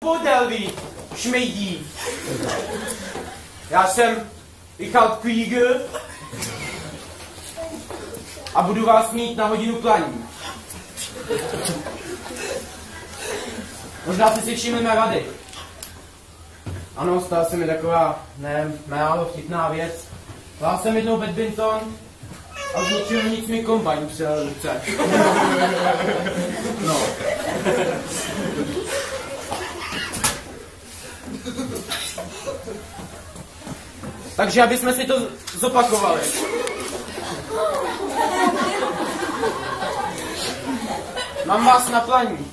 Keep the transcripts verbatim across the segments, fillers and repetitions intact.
podél, vy šmejdí. Já jsem Richard Krieger a budu vás mít na hodinu planí. Možná si si všimneme rady. Ano, stala se mi taková, ne, málo vtipná věc. Hrál jsem jednou badminton a z ničeho nic mi kombajn přijel ruce. No. Takže aby jsme si to zopakovali. Mám vás na planí.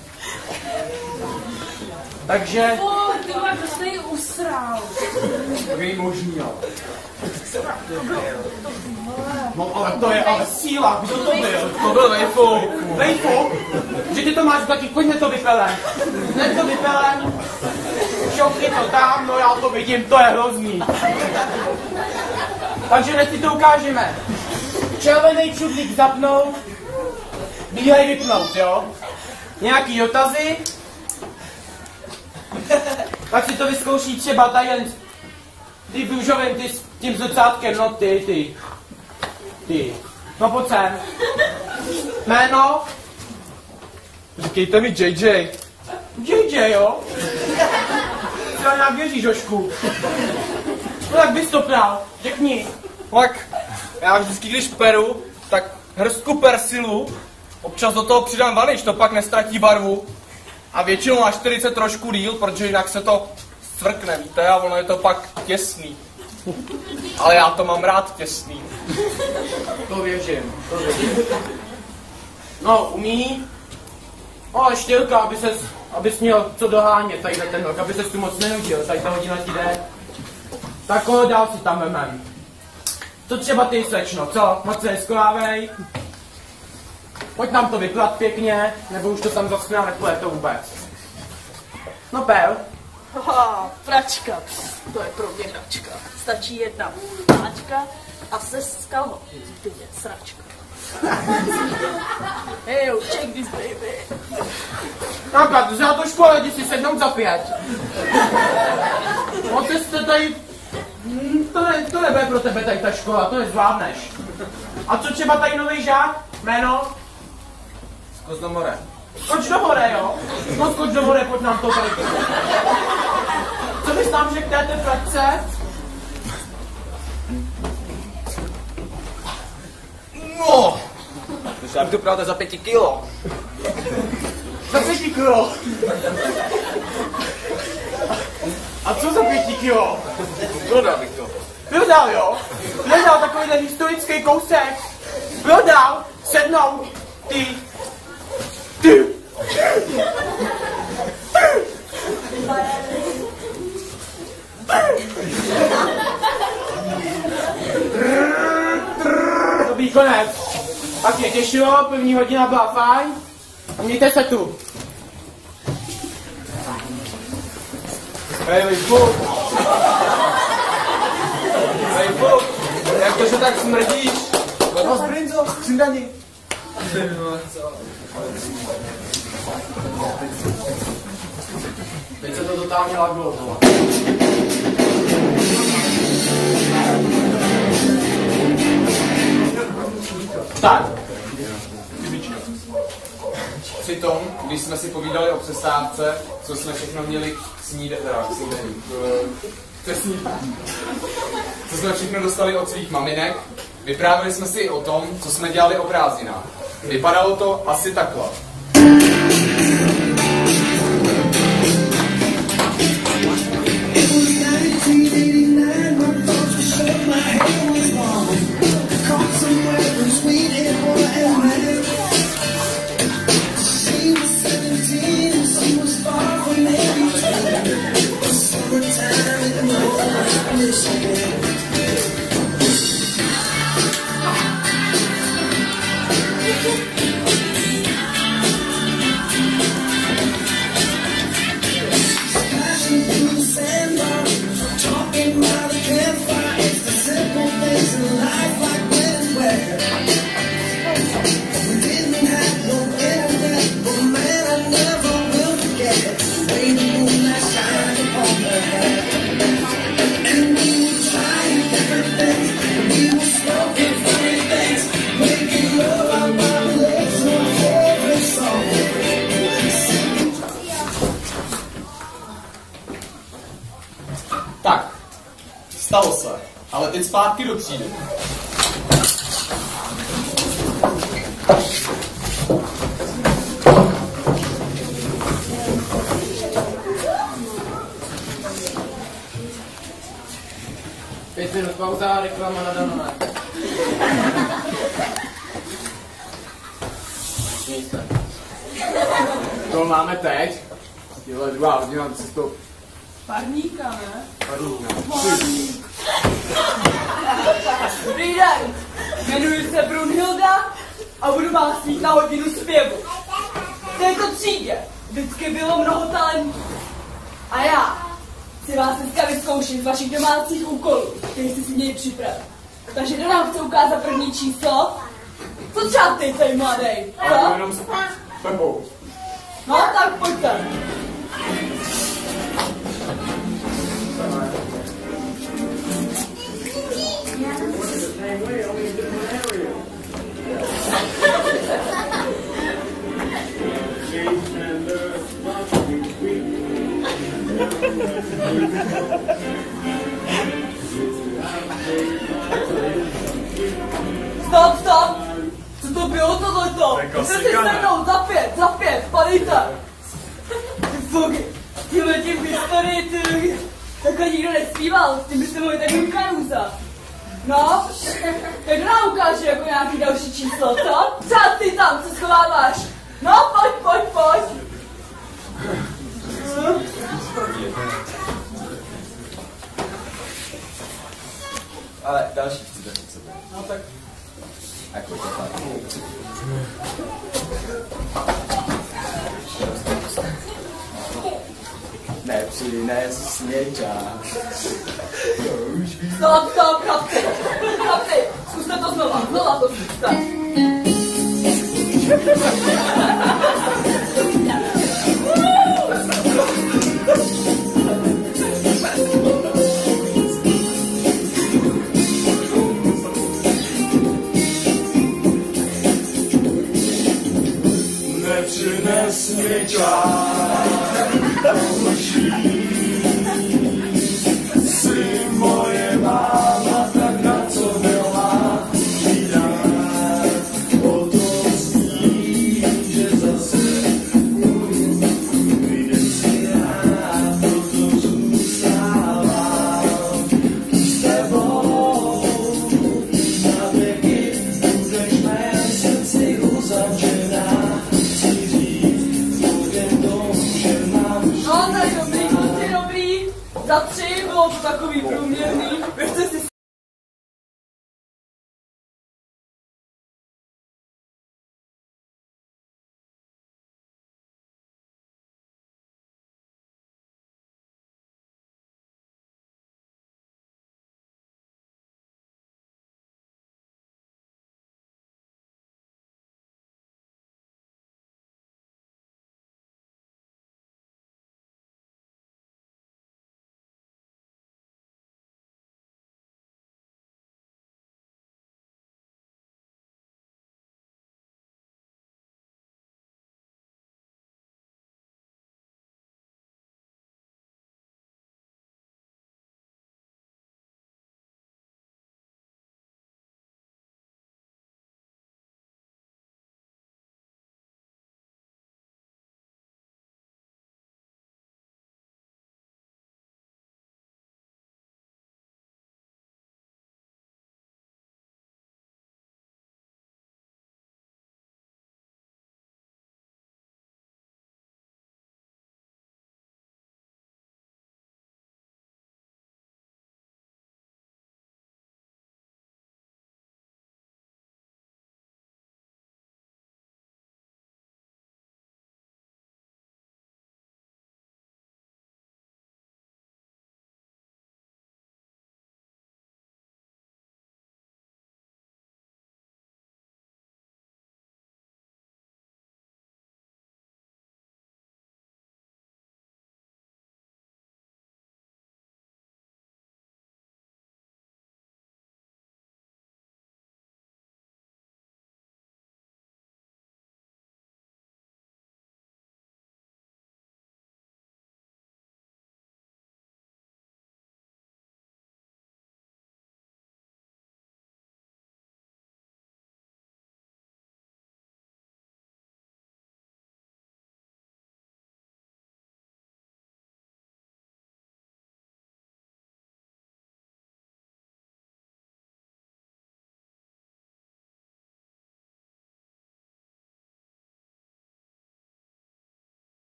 Takže... O, ty vole, to jsi usral. To je možný, jo. No ale to je ale síla, kdo to byl? To byl Vejfuk. Vejfuk? Že ty to máš taky, pojďme to vypelem. Ne to vypelem. Šoupni to tam, no já to vidím, to je hrozný. Takže hned si to ukážeme. Červený čudlík zapnout, bílej vypnout, jo? Nějaký dotazy? Tak si to vyzkouší třeba tady jen ty růžovým, ty s tím zrcátkem, no ty, ty. Ty. No pojď sem. Jméno? Říkejte mi J J. J J, jo? Ty nějak věříš, Jožku. No tak bys to prál, řekni. Tak, já vždycky, když peru, tak hrstku persilu, občas do toho přidám vanič, to pak nestratí barvu. A většinou na čtyřicet trošku díl, protože jinak se to stvrkne, víte, a ono je to pak těsný. Ale já to mám rád těsný. To věřím, to věřím. No, umí. No, štělka, aby ses, abys měl co dohánět tady za ten rok, aby ses tu moc nenudil, tady ta hodina ti jde. Tak koho dál si tam vemem? Co třeba ty, slečno, co? Moc se neskolávej. Pojď nám to vyplat pěkně, nebo už to tam zaschne a nepůjde to vůbec. No Pel. Haha, pračka. To je pro mě hračka. Stačí jedna práčka a se skalho. Ty je sračka. Hey, yo, check this baby. Například, za to škole, jdi si sednout za pět. Moc jste tady... To, ne, to nebude pro tebe tady ta škola, to nezvládneš. A co třeba tady nový žák? Jméno? Skoč do more. Skoč do more, jo? No skoč do more, pojď nám to tady. Co bys nám řekl této frakce? No! To já bych to pravda za pěti kilo. Za pěti kilo. A co za pěti kilo? Prodal bych to. Prodal, jo? Prodal takovýhle historický kousek. Prodal, sednout, ty. Ty. Dobrý konec. Tak mě těšilo, první hodina byla fajn. Mějte se tu. Hej, Vejfuk. Vejfuk, jak to, že tak smrdíš? No, Brinzo, přidani. Teď se to totálně laglo. Tak. Přitom, když jsme si povídali o přestávce, co jsme všechno měli snídat, teda k snídení, k snídání, co jsme všechno dostali od svých maminek, vyprávěli jsme si i o tom, co jsme dělali o prázdninách. Vypadalo to asi takhle. Tak, stalo se, ale teď zpátky do třídy. Pět minut pauza, reklama na Danone. To máme teď. Tyhle druhá hodina, co to... Parníka, ne? Parníka. Parník. Dobrý den, jmenuji se Brunhilda a budu vás mít na hodinu zpěvu. V této třídě vždycky bylo mnoho talentů. A já si vás dneska vyzkouším z vašich domácích úkolů, který jste si měli připravit. Takže kdo nám chce ukázat první číslo? Co třeba ty, tady mladej? Ale Co? jenom s Pepou. No tak pojďte. Stop, stop! Co to bylo tohleto? Jste si se mnou, za pět, za pět, padejte! Fuky, tímhle tím v historii, ty, takhle nikdo nespíval, s tím byste mohli takový karuza. No, tak kdo nám ukáže jako nějaký další číslo, co? Třeba ty tam, co schováváš. No, pojď, pojď, pojď. Ale další chcete před sebou. No tak. Jako to tak. Nepřines směťák. Stop, stop, chlapci. Chlapci, zkuste to znova, znova to zkuste. Nepřines směťák do očí. Jsi moje máma, tak na co měla vydat. O tom zní, že zase vyjde si rád, proto zůstávám s tebou. Na věky budeš mé srdci uzavřená. No, tak dobrý, kluci, dobrý. Za tři bylo to takový průměrný. Běžte si